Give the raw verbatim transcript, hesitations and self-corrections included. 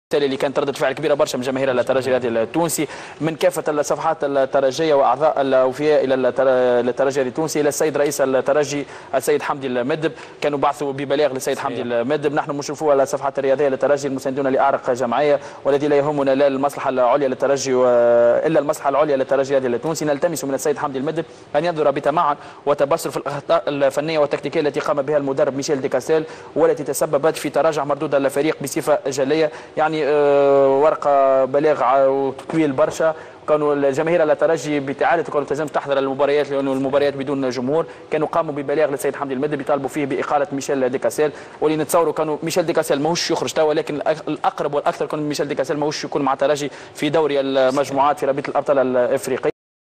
اللي كانت ردة فعل كبيره برشا من جماهير الترجي الرياضي التونسي من كافه الصفحات الترجيه واعضاء الاوفياء الى الترجي التونسي الى السيد رئيس الترجي السيد حمدي المدب، كانوا بعثوا ببلاغ للسيد حمدي المدب. نحن مشرفو على الصفحات الرياضيه للترجي المساندون لاعرق جمعيه، والذي لا يهمنا لا المصلحه العليا للترجي الا المصلحه العليا للترجي الرياضي التونسي. نلتمس من السيد حمدي المدب ان ينظر بتمعن وتبصر في الاخطاء الفنيه والتكتيكيه التي قام بها المدرب ميشيل ديكاسيل والتي تسببت في تراجع مردود الفريق بصفه جليه. يعني ورقه بلاغ وتطويل برشا. كانوا الجماهير الترجي بتعاده كانوا تلزم تحضر المباريات لانه المباريات بدون جمهور، كانوا قاموا ببلاغ للسيد حمدي المدب يطالبوا فيه باقاله ميشيل ديكاسيل، واللي نتصوروا كانوا ميشيل ديكاسيل ماهوش يخرج توا، ولكن الاقرب والاكثر كان ميشيل ديكاسيل ماهوش يكون مع الترجي في دوري المجموعات في رابطه الابطال الافريقيه.